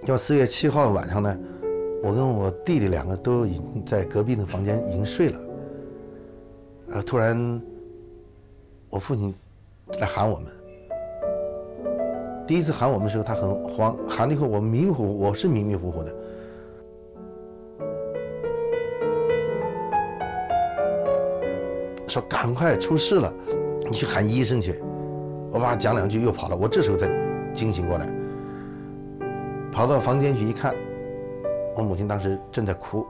要4月7号晚上呢，我跟我弟弟2个都已经在隔壁的房间已经睡了。突然，我父亲来喊我们。第一次喊我们的时候，他很慌，喊了以后我迷迷糊糊，我是迷迷糊糊的。说赶快出事了，你去喊医生去。我爸讲2句又跑了，我这时候才惊醒过来，跑到房间去一看，我母亲当时正在哭。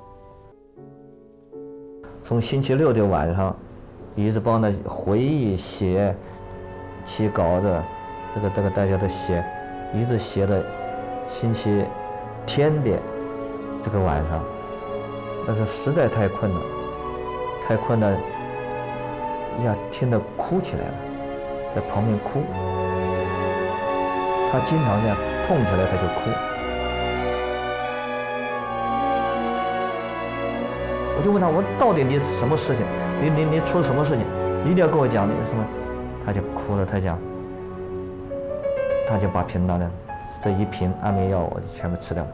从星期6的晚上，一直帮他回忆写起稿子，这个大家都写，一直写到星期天的这个晚上，但是实在太困了，呀，听得哭起来了，在旁边哭。他经常这样痛起来他就哭。我就问他，我到底你什么事情？你出了什么事情？你一定要跟我讲你什么？他就哭了，他就把平常的这一瓶安眠药我就全部吃掉了。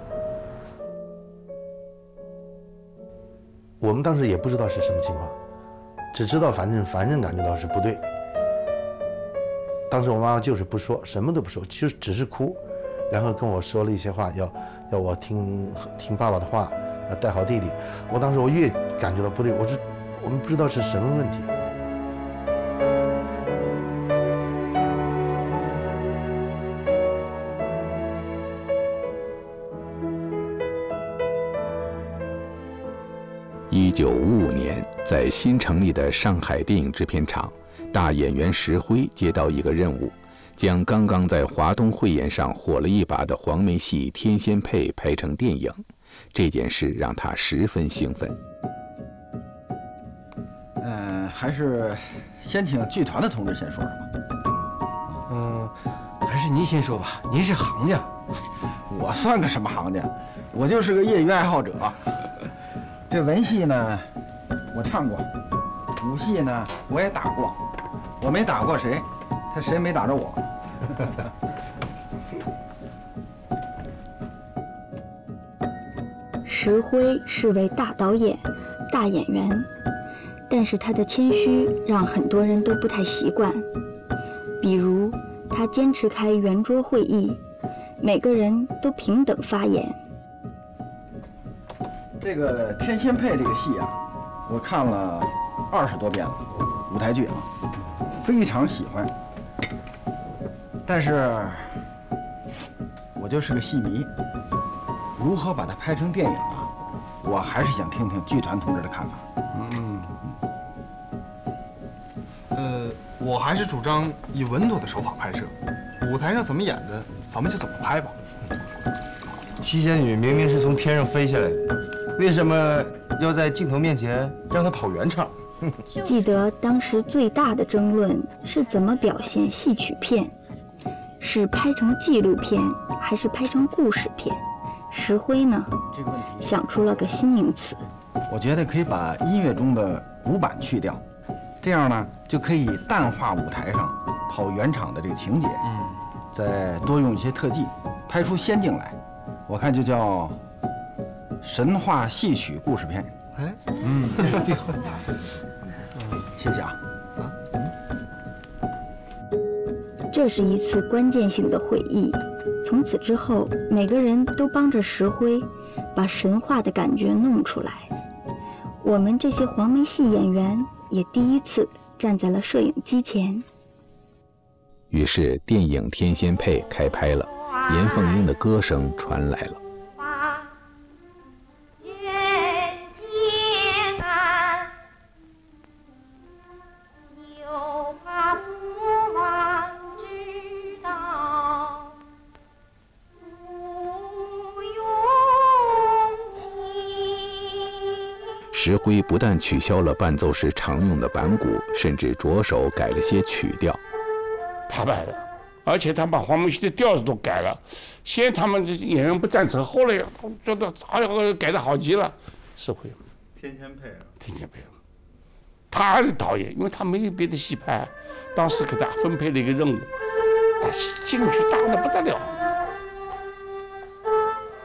我们当时也不知道是什么情况，只知道反正感觉到是不对。当时我妈妈就是不说，什么都不说，只是哭，然后跟我说了一些话，要我听爸爸的话，要带好弟弟。我当时我越感觉到不对，我们不知道是什么问题。 1955年，在新成立的上海电影制片厂，大演员石辉接到一个任务，将刚刚在华东汇演上火了一把的黄梅戏《天仙配》拍成电影。这件事让他十分兴奋。 还是先请剧团的同志先说说吧。 还是您先说吧，您是行家。 我算个什么行家？我就是个业余爱好者。这文戏呢，我唱过；武戏呢，我也打过。我没打过谁，谁没打着我。 石辉是位大导演、大演员，但是他的谦虚让很多人都不太习惯。比如，他坚持开圆桌会议，每个人都平等发言。 这个《天仙配》这个戏啊，我看了20多遍了，舞台剧啊，非常喜欢。但是，我就是个戏迷，如何把它拍成电影啊？我还是想听听剧团同志的看法。 我还是主张以稳妥的手法拍摄，舞台上怎么演的，咱们就怎么拍吧。 七仙女明明是从天上飞下来的，为什么要在镜头面前让她跑圆场？ 记得当时最大的争论是怎么表现戏曲片，是拍成纪录片还是拍成故事片？石辉呢， 这个问题想出了个新名词。 我觉得可以把音乐中的古板去掉，这样呢就可以淡化舞台上跑圆场的这个情节，再多用一些特技，拍出仙境来。我看就叫神话戏曲故事片。 哎， 这好。谢谢啊。 这是一次关键性的会议，从此之后，每个人都帮着石辉把神话的感觉弄出来。我们这些黄梅戏演员也第一次站在了摄影机前。 于是电影《天仙配》开拍了，严凤英的歌声传来了。石辉不但取消了伴奏时常用的板鼓，甚至着手改了些曲调。 他改了，而且他把黄梅戏的调子都改了。先他们这演员不赞成，后来觉得哎呀改得好极了。石辉， 天仙配啊， 天仙配。他是导演，因为他没有别的戏拍，当时给他分配了一个任务，他兴趣大得不得了。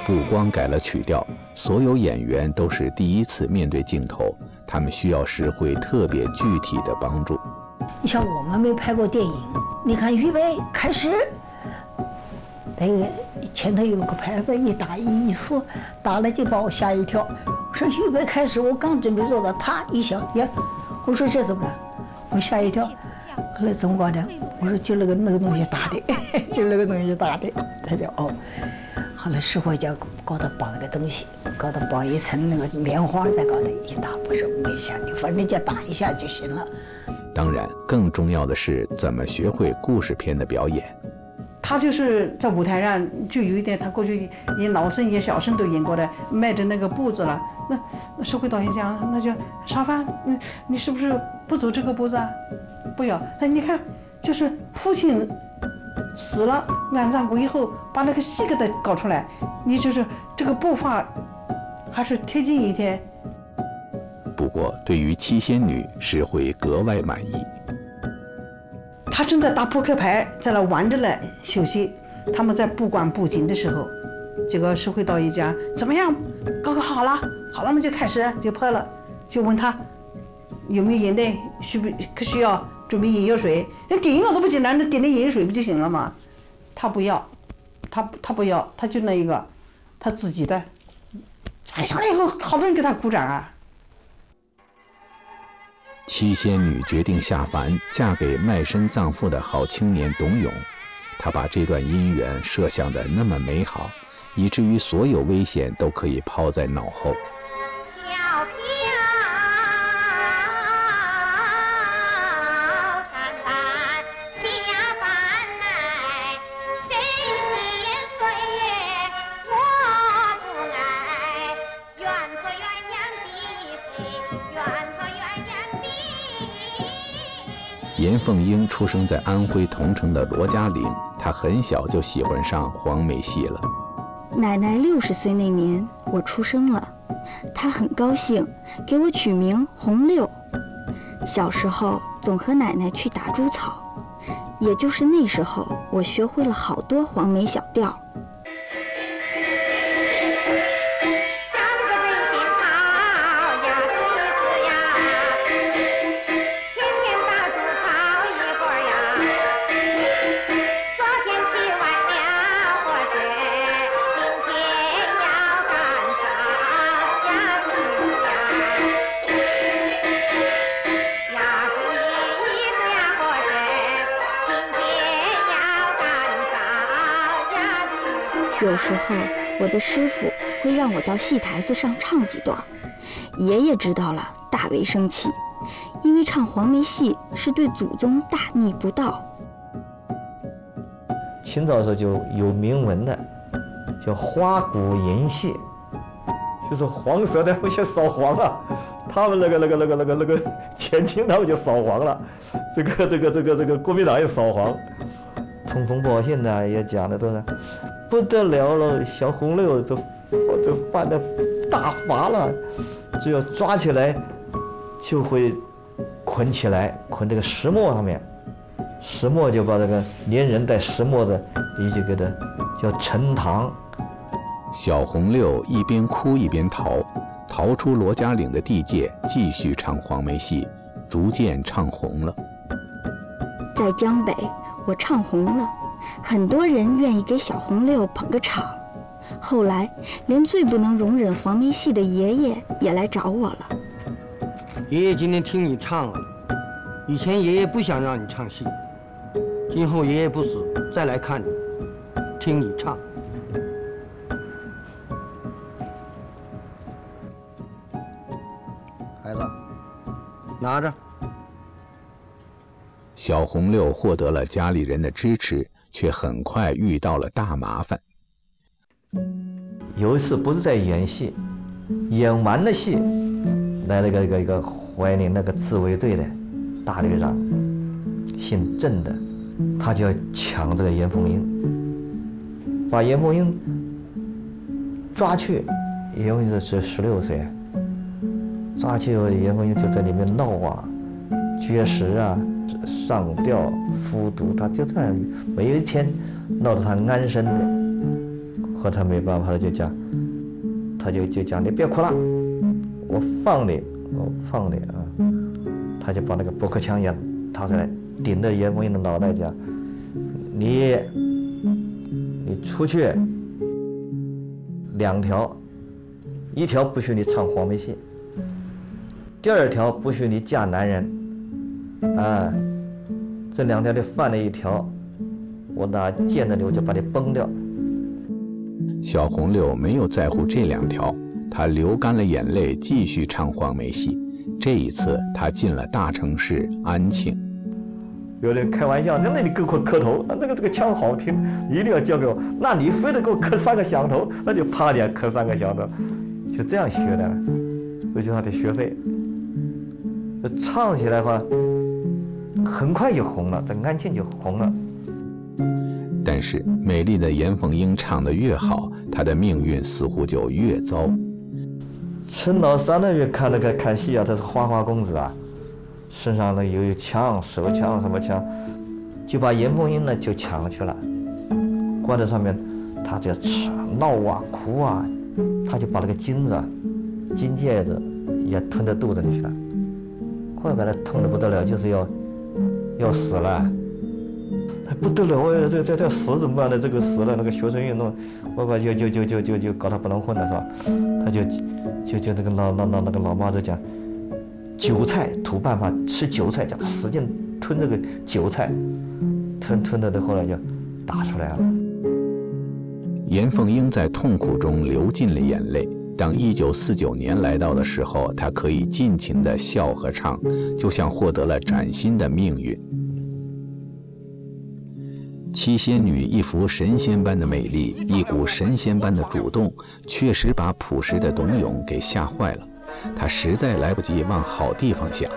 不光改了曲调，所有演员都是第一次面对镜头，他们需要石灰特别具体的帮助。 你像我们没拍过电影，你看预备开始，那个前头有个牌子一打一说，打了就把我吓一跳。我说预备开始，我刚准备做的，啪一响，呀，我说这怎么了？我吓一跳。后来怎么搞的？我说就那个东西打的，就那个东西打的。他就哦。后来石灰就搞到绑个东西，搞到绑一层那个棉花，再搞的一打，不是没想你，反正就打一下就行了。 当然，更重要的是怎么学会故事片的表演。 他就是在舞台上就有一点，他过去演老生演小生都演过的，迈着那个步子了。那石灰导演讲，那就沙发，你是不是不走这个步子啊？不要。那你看，就是父亲死了，安葬过以后，把那个戏给他搞出来，你就是这个步伐还是贴近一点。 不过，对于七仙女，石灰格外满意。 他正在打扑克牌，在那玩着呢，休息。他们在布管布景的时候，这个石灰导演讲怎么样？搞好了，好了，我们就开始就拍了。就问他有没有眼泪，需要准备眼药水？连点药都不简单，那点点眼药水不就行了吗？他不要，他不要，他就那一个，他自己的。上来以后，好多人给他鼓掌啊。 七仙女决定下凡，嫁给卖身葬父的好青年董永。她把这段姻缘设想得那么美好，以至于所有危险都可以抛在脑后。严凤英出生在安徽桐城的罗家岭，她很小就喜欢上黄梅戏了。 奶奶60岁那年，我出生了，她很高兴，给我取名红六。小时候总和奶奶去打猪草，也就是那时候，我学会了好多黄梅小调。有时候，我的师傅会让我到戏台子上唱几段，爷爷知道了大为生气，因为唱黄梅戏是对祖宗大逆不道。 清朝的时候就有铭文的，叫花鼓银戏，就是黄色的会去扫黄啊，他们那个前清他们就扫黄了，这个国民党也扫黄。通风报信呢也讲的都是不得了了，小红六这犯的大法了，只要抓起来就会捆起来，捆这个石磨上面，石磨就把这个连人带石磨子一起给它叫沉塘。 小红六一边哭一边逃出罗家岭的地界，继续唱黄梅戏，逐渐唱红了。 在江北，我唱红了，很多人愿意给小红六捧个场。后来，连最不能容忍黄梅戏的爷爷也来找我了。 爷爷今天听你唱了，以前爷爷不想让你唱戏，今后爷爷不死再来看你，听你唱。孩子，拿着。 小红六获得了家里人的支持，却很快遇到了大麻烦。 有一次不是在演戏，演完了戏，来了一个怀宁那个自卫队的大队长，姓郑的，他就要抢这个严凤英，把严凤英抓去。严凤英是16岁，抓去以后，严凤英就在里面闹啊、绝食啊、上吊、服毒，他就这样，没有一天闹得他安生的。 和他没办法，他就讲你别哭了，我放你啊！他就把那个驳壳枪一掏出来，顶着严凤英的脑袋讲：你出去2条，1条不许你唱黄梅戏，第2条不许你嫁男人，啊，这2条你犯了1条，我拿剑的我就把你崩掉。 小红六没有在乎这2条，他流干了眼泪，继续唱黄梅戏。这一次，他进了大城市安庆。 有人开玩笑，那你给我磕头，这个腔好听，一定要教给我。那你非得给我磕3个响头，那就啪点磕3个响头，就这样学的了。这就是他的学费。唱起来的话，很快就红了，在安庆就红了。 但是美丽的严凤英唱得越好，她的命运似乎就越糟。 陈老三那边看戏啊，他是花花公子啊，身上呢有枪、手枪什么枪，就把严凤英呢就抢去了，关在上面，他就闹啊哭啊，他就把那个金戒指也吞到肚子里去了，快把他痛得不得了，就是要死了。不得了！我这死怎么办呢？这个死了，那个学生运动，我把就搞他不能混了是吧？他就那个老妈子讲，韭菜土办法吃韭菜，讲使劲吞这个韭菜，吞的后来就打出来了。 严凤英在痛苦中流尽了眼泪。当1949年来到的时候，她可以尽情地笑和唱，就像获得了崭新的命运。七仙女一副神仙般的美丽，一股神仙般的主动，确实把朴实的董永给吓坏了。他实在来不及往好地方想。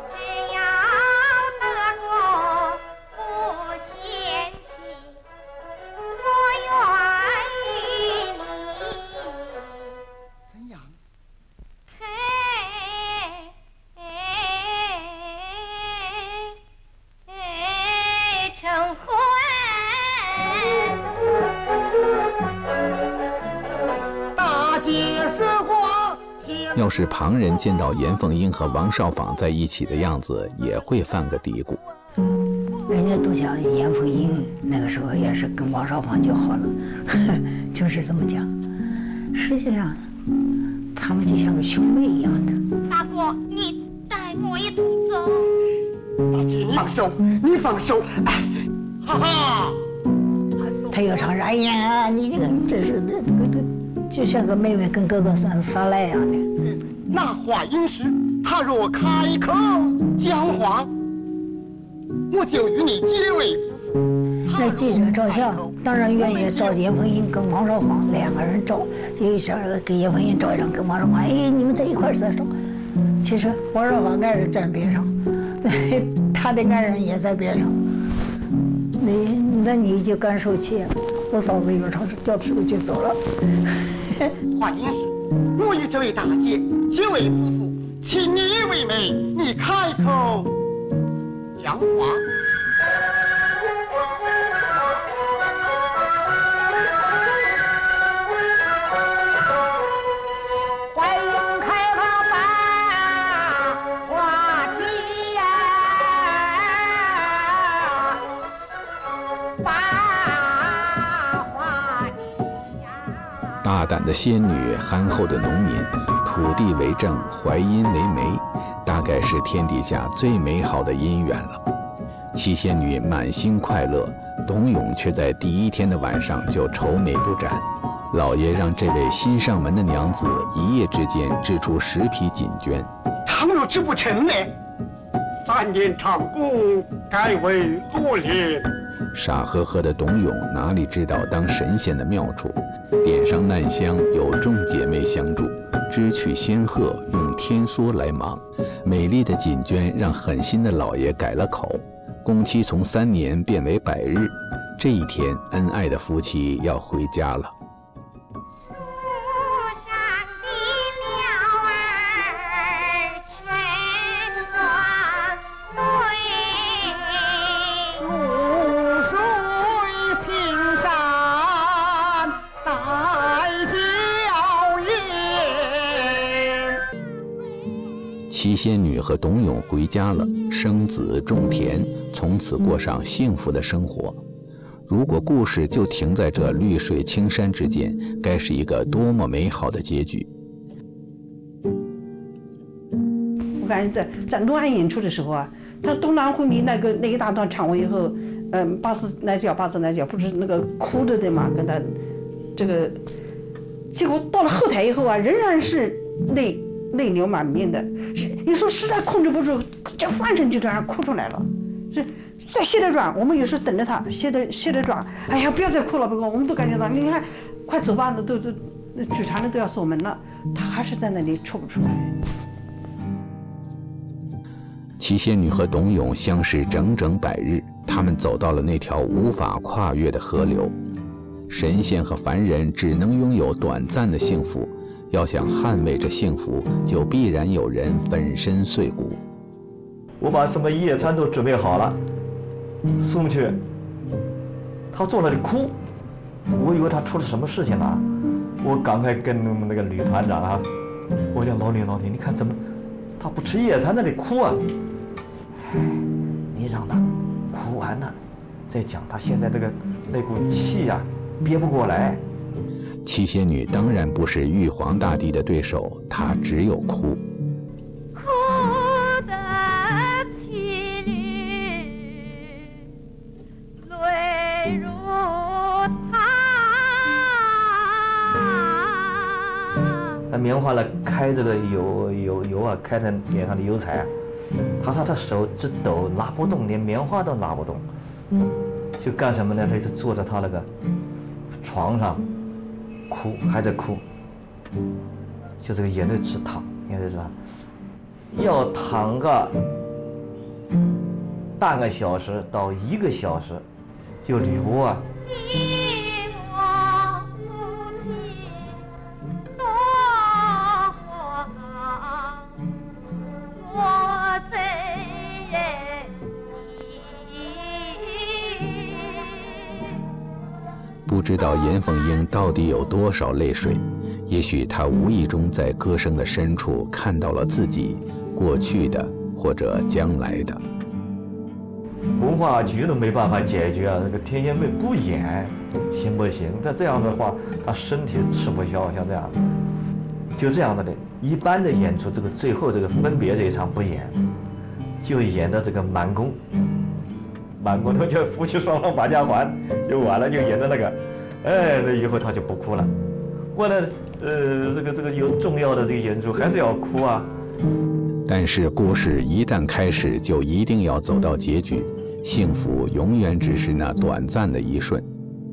要是旁人见到严凤英和王少舫在一起的样子，也会犯个嘀咕。 人家都讲严凤英那个时候也是跟王少舫就好了，就是这么讲。实际上，他们就像个兄妹一样的。 大哥，你带我一同走。 大姐，你放手，你放手！哎，哈哈。 他又唱哎呀，你这个真是那就像个妹妹跟哥哥撒赖一样的。 那话音时，他若开口讲话，我就与你结为夫妇。 那记者照相，当然愿意照严凤英跟王少舫2个人照，有一张给严凤英照一张，跟王少舫，哎，你们在一块儿在照。其实王少舫爱人站边上，他的爱人也在边上。那你就感受起，我嫂子有时候掉屁股就走了。 话音时，我与这位大姐结为夫妇，请你为媒，你开口讲话。 欢迎开放吧话题呀，把话题呀。 大胆的仙女，憨厚的农民，土地为证，怀阴为媒，大概是天底下最美好的姻缘了。七仙女满心快乐，董永却在第1天的晚上就愁眉不展。老爷让这位新上门的娘子一夜之间织出10匹锦绢。 倘若织不成呢？3年长工，改为6年。 傻呵呵的董永哪里知道当神仙的妙处？点上烂香，有众姐妹相助，织去仙鹤，用天梭来忙。美丽的锦绢让狠心的老爷改了口，工期从3年变为100日。这一天，恩爱的夫妻要回家了。 七仙女和董永回家了，生子种田，从此过上幸福的生活。如果故事就停在这绿水青山之间，该是一个多么美好的结局。 我感觉在洛阳演出的时候啊，他东南回民那一大段唱完以后，八字来脚不是那个哭着的嘛，跟他这个，结果到了后台以后啊，仍然是泪流满面的，有时候实在控制不住，就翻成就这样哭出来了。这再歇着转，我们有时候等着他歇着转，哎呀，不要再哭了，我们都感觉到，你看，快走吧，都剧场的都要锁门了，他还是在那里抽不出来。 七仙女和董永相识整整100日，他们走到了那条无法跨越的河流。神仙和凡人只能拥有短暂的幸福。要想捍卫这幸福，就必然有人粉身碎骨。 我把什么夜餐都准备好了，送去。他坐那里哭，我以为他出了什么事情了。我赶快跟那个吕团长啊，我讲老李，你看怎么他不吃夜餐在那里哭啊？你让他哭完了再讲，他现在那股气啊憋不过来。 七仙女当然不是玉皇大帝的对手，她只有哭。 哭得妻女泪如汤。 那棉花呢，开这个油啊，开他脸上的油彩啊，他的手直抖，拉不动，连棉花都拉不动。就干什么呢？他就坐在他那个床上。哭，还在哭，就这个眼泪直淌，要淌个半个小时到1个小时，就吕布啊。 不知道严凤英到底有多少泪水，也许她无意中在歌声的深处看到了自己过去的或者将来的。 文化局都没办法解决啊，这个天仙妹不演行不行？再这样的话，她身体吃不消，像这样，就这样子的。一般的演出，这个最后这个分别这一场不演，就演的这个满宫。满宫头就夫妻双方把家还，就完了，就演的那个，这以后他就不哭了。为了这个有重要的这个演出，还是要哭啊。 但是故事一旦开始，就一定要走到结局，幸福永远只是那短暂的一瞬。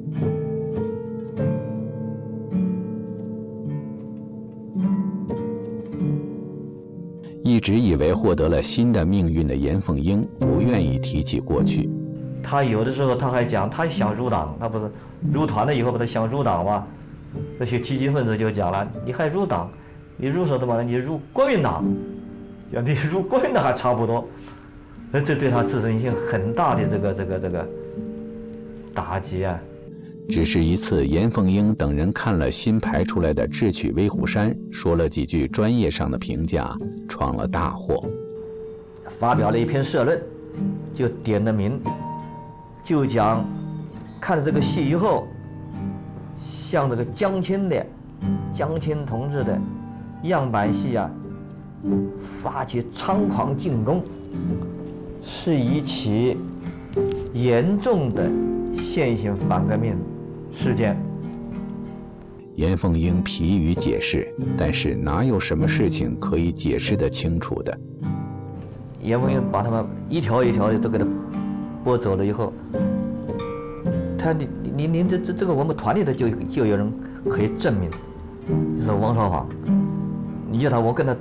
一直以为获得了新的命运的严凤英不愿意提起过去。 他有的时候他还讲，他想入党，他不是入团了以后不是想入党吗？那些积极分子就讲了，你还入党？你入什么？你入国民党，要你入国民党还差不多。这对他自尊心很大的这个打击啊。 只是一次，严凤英等人看了新排出来的《智取威虎山》，说了几句专业上的评价，闯了大祸。 发表了一篇社论，就点了名，就讲看了这个戏以后，向这个江青同志的样板戏啊，发起猖狂进攻，是一起严重的现行反革命事件。 严凤英疲于解释，但是哪有什么事情可以解释得清楚的？ 严凤英把他们一条一条的都给他拨走了以后，他您这个我们团里的就有人可以证明，就是王少华，你叫他我跟他，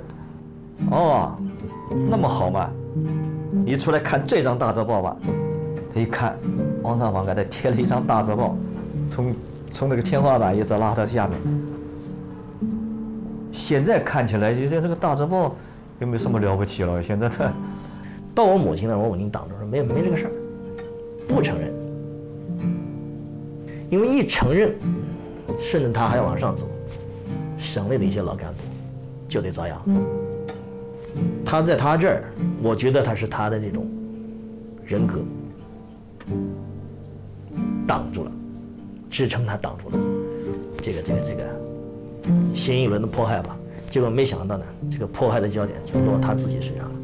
那么好嘛，你出来看这张大字报吧。他一看，王少华给他贴了一张大字报，从那个天花板一直拉到下面。现在看起来，就这个大字报又没什么了不起了。现在他到我母亲那儿，我母亲挡着说没这个事儿，不承认。因为一承认，甚至他还要往上走，省内的一些老干部就得遭殃。 他在他这儿，我觉得他是他的这种人格挡住了，支撑他挡住了这个新一轮的迫害吧。结果没想到呢，这个迫害的焦点就落他自己身上了。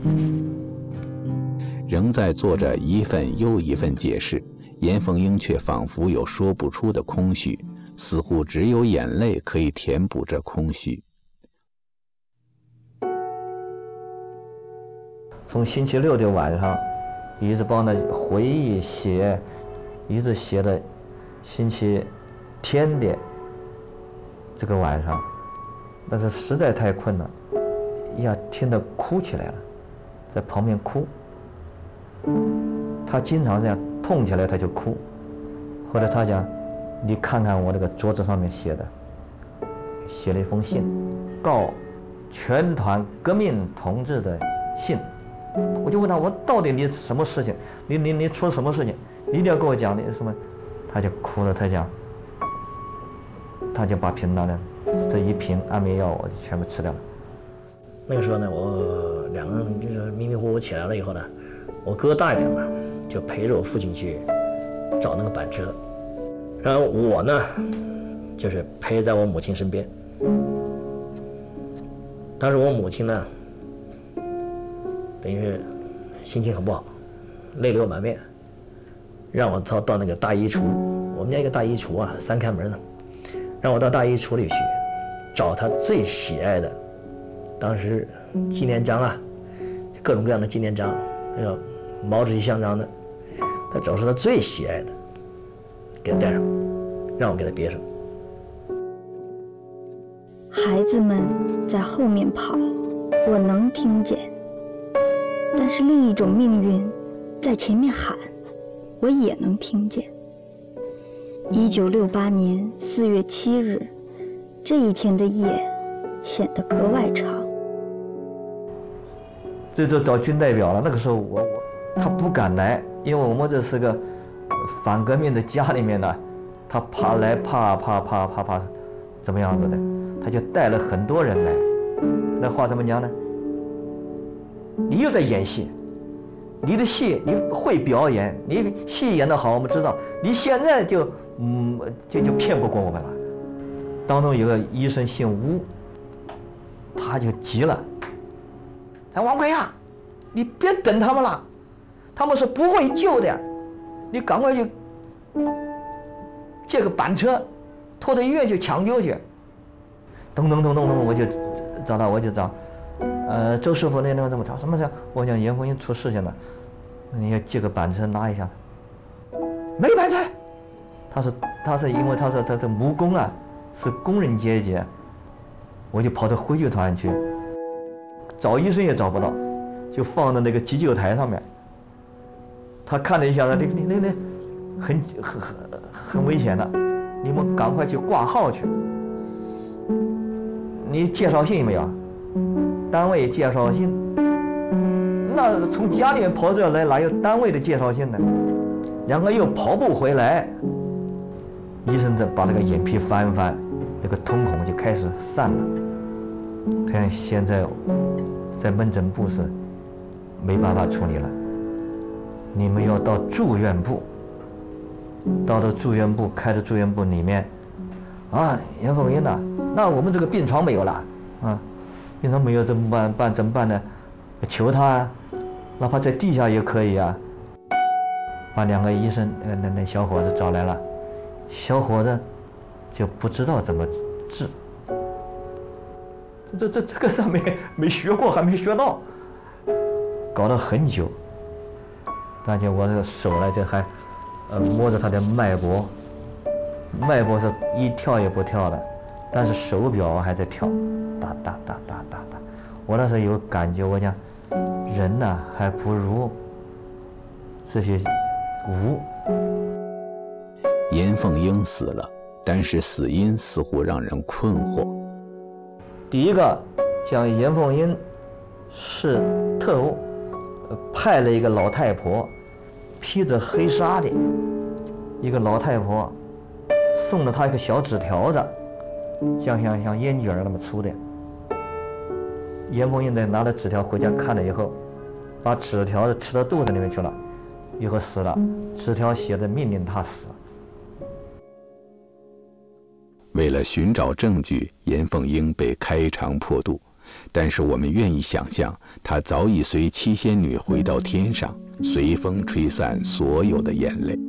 仍在做着一份又一份解释，严凤英却仿佛有说不出的空虚，似乎只有眼泪可以填补这空虚。 从星期六的晚上，一直帮他回忆写，一直写到星期天的这个晚上，但是实在太困了，呀，听得哭起来了，在旁边哭。他经常这样痛起来他就哭。后来他讲，你看看我这个桌子上面写了一封信，告全团革命同志的信。我就问他，我到底你什么事情？你出了什么事情？你一定要跟我讲你什么？他就哭了，他讲，他就把瓶拿了，这一瓶安眠药我就全部吃掉了。 那个时候呢，我两个人就是迷迷糊糊起来了以后呢，我哥大一点嘛，就陪着我父亲去找那个板车，然后我呢，就是陪在我母亲身边。当时我母亲呢，等于是心情很不好，泪流满面，让我到那个大衣橱，我们家一个大衣橱啊，3开门呢，让我到大衣橱里去找他最喜爱的，当时纪念章啊，各种各样的纪念章，那个毛主席像章的，他找出他最喜爱的，给他戴上，让我给他别上。 孩子们在后面跑，我能听见。但是另一种命运在前面喊，我也能听见。1968年4月7日，这一天的夜显得格外长。 这就找军代表了。那个时候他不敢来，因为我们这是个反革命的家里面呢，他怕来怕怎么样子的，他就带了很多人来。那话怎么讲呢？你又在演戏，你的戏你会表演，你戏演得好，我们知道，你现在就骗不过我们了。当中有个医生姓吴，他就急了，他说王奎呀，你别等他们了，他们是不会救的，你赶快去借个板车，拖到医院去抢救去。咚，我就找他，我就找。周师傅那怎么找什么事？我讲严凤英出事情了，你要借个板车拉一下。没板车，他是因为他是这木工啊，是工人阶级，我就跑到徽剧团去，找医生也找不到，就放到那个急救台上面。他看了一下，那很危险的，你们赶快去挂号去。你介绍信没有？单位介绍信，那从家里面跑这来，哪有单位的介绍信呢？两个又跑步回来，医生再把那个眼皮翻，那个瞳孔就开始散了。看现在在门诊部是没办法处理了，你们要到住院部，到了住院部，开的住院部里面，啊，严凤英呐，那我们这个病床没有了，啊。病床没有怎么办呢？求他啊，哪怕在地下也可以啊。把两个医生，那小伙子找来了，小伙子就不知道怎么治。这个他没学过，还没学到，搞了很久。但见我这个手呢，就还摸着他的脉搏，脉搏是一跳也不跳的，但是手表还在跳。哒哒，我那时候有感觉，我讲人呢还不如这些无。 严凤英死了，但是死因似乎让人困惑。 第一个讲严凤英是特务，派了一个老太婆，披着黑纱的一个老太婆，送了她一个小纸条子，像烟卷那么粗的。 严凤英在拿了纸条回家看了以后，把纸条吃到肚子里面去了，以后死了。纸条写的命令他死。 为了寻找证据，严凤英被开肠破肚，但是我们愿意想象，她早已随七仙女回到天上，随风吹散所有的眼泪。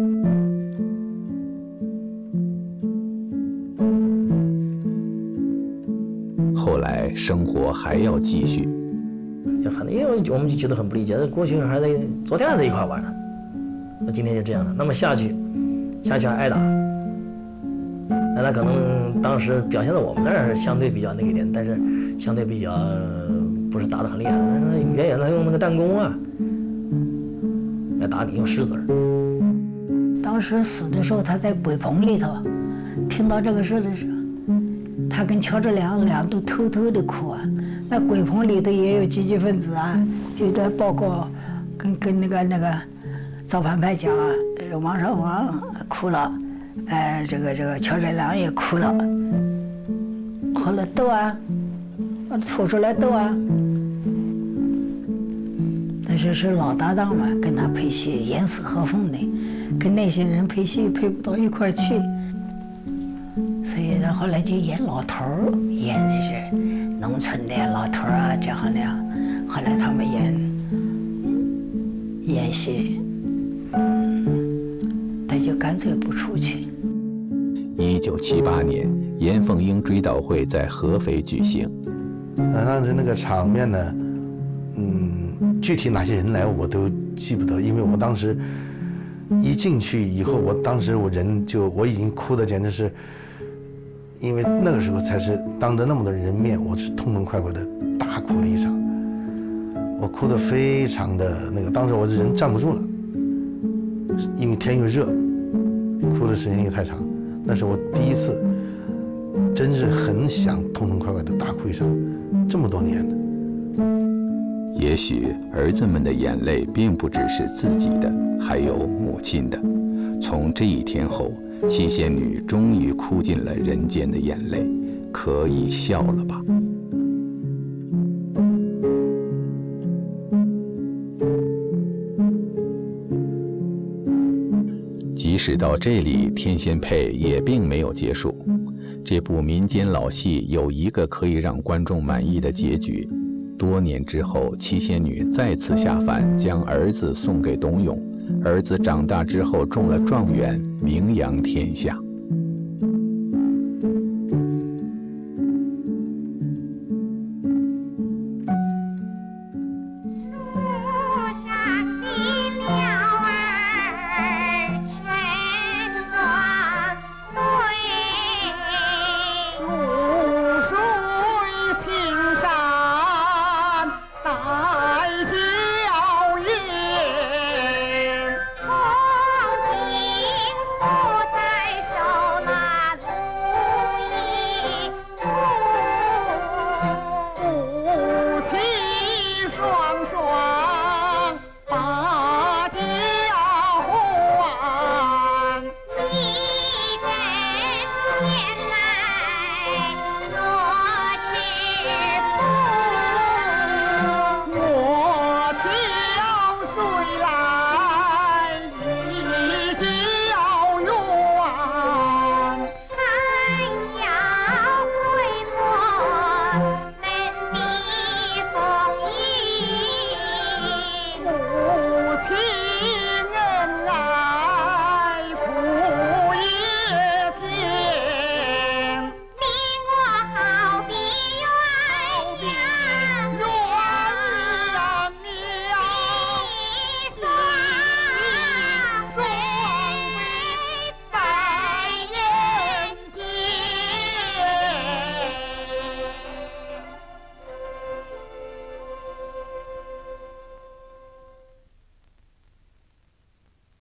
后来生活还要继续， 因为我们就觉得很不理解，过去还在昨天还在一块玩呢，那今天就这样了，那么下去还挨打。那他可能当时表现在我们那儿相对比较那个一点，但是相对比较不是打得很厉害的。那远远他用那个弹弓啊来打你，用石子儿。 当时死的时候，他在鬼棚里头，听到这个事的时候，他跟乔治良俩都偷偷的哭啊。那鬼棚里头也有积极分子啊，就在报告跟那个造反派讲啊，王少王哭了。这个乔治良也哭了，后来斗啊，把他拖出来斗啊。但是是老搭档嘛，跟他配戏严丝合缝的，跟那些人配戏配不到一块儿去，所以他后来就演老头儿，演的是农村的老头儿啊，这样那样。后来他们演戏。他就干脆不出去。 1978年，严凤英追悼会在合肥举行。 当时那个场面呢，具体哪些人来我都记不得，因为我当时一进去以后，我已经哭的简直是，因为那个时候才是当着那么多人面，我是痛痛快快的大哭了一场，我哭得非常的那个，当时我人站不住了。因为天又热，哭的时间也太长，那是我第一次，真是很想痛痛快快的大哭一场，这么多年了。 也许儿子们的眼泪并不只是自己的，还有母亲的。从这一天后，七仙女终于哭尽了人间的眼泪，可以笑了吧？即使到这里，天仙配也并没有结束。这部民间老戏有一个可以让观众满意的结局。多年之后，七仙女再次下凡，将儿子送给董永。儿子长大之后中了状元，名扬天下。